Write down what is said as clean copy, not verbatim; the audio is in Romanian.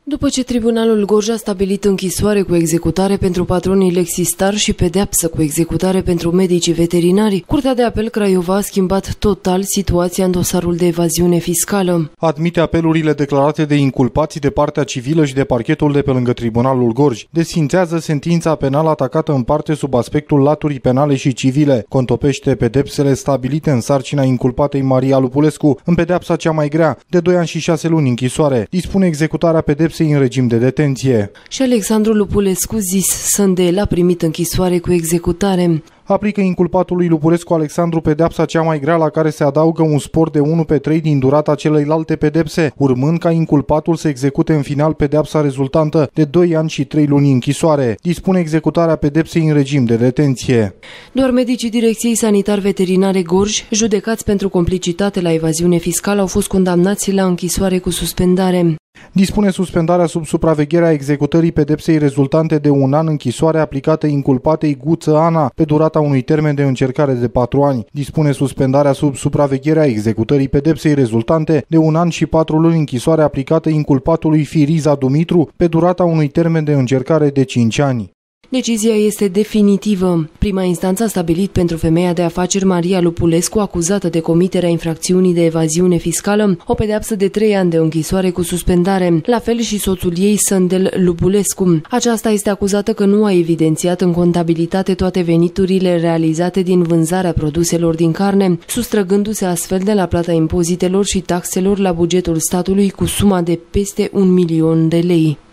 După ce Tribunalul Gorj a stabilit închisoare cu executare pentru patronii Lexistar și pedeapsă cu executare pentru medicii veterinari, Curtea de Apel Craiova a schimbat total situația în dosarul de evaziune fiscală. Admite apelurile declarate de inculpații de partea civilă și de parchetul de pe lângă Tribunalul Gorj. Desfințează sentința penală atacată în parte sub aspectul laturii penale și civile. Contopește pedepsele stabilite în sarcina inculpatei Maria Lupulescu în pedeapsa cea mai grea, de 2 ani și 6 luni închisoare. Dispune executarea pedepsei în regim de detenție. Și Alexandru Lupulescu, zis Sândel, a primit închisoare cu executare. Aplică inculpatului Lupulescu Alexandru pedeapsa cea mai grea, la care se adaugă un spor de 1/3 din durata celeilalte pedepse, urmând ca inculpatul să execute în final pedeapsa rezultantă de 2 ani și 3 luni închisoare. Dispune executarea pedepsei în regim de detenție. Doar medicii Direcției Sanitar-Veterinare Gorj, judecați pentru complicitate la evaziune fiscală, au fost condamnați la închisoare cu suspendare. Dispune suspendarea sub supravegherea executării pedepsei rezultante de 1 an închisoare aplicată inculpatei Guță Ana pe durata unui termen de încercare de 4 ani. Dispune suspendarea sub supravegherea executării pedepsei rezultante de 1 an și 4 luni închisoare aplicată inculpatului Firiza Dumitru pe durata unui termen de încercare de 5 ani. Decizia este definitivă. Prima instanță a stabilit pentru femeia de afaceri Maria Lupulescu, acuzată de comiterea infracțiunii de evaziune fiscală, o pedeapsă de 3 ani de închisoare cu suspendare, la fel și soțul ei, Sândel Lupulescu. Aceasta este acuzată că nu a evidențiat în contabilitate toate veniturile realizate din vânzarea produselor din carne, sustrăgându-se astfel de la plata impozitelor și taxelor la bugetul statului cu suma de peste 1 milion de lei.